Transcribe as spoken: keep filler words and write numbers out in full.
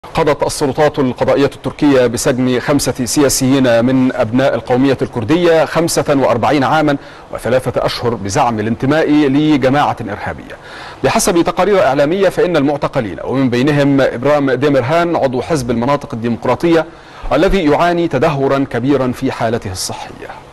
قضت السلطات القضائية التركية بسجن خمسة سياسيين من أبناء القومية الكردية خمسة وأربعين عاما وثلاثة أشهر بزعم الانتماء لجماعة إرهابية. بحسب تقارير إعلامية فإن المعتقلين ومن بينهم إبرام ديميرهان عضو حزب المناطق الديمقراطية الذي يعاني تدهورا كبيرا في حالته الصحية.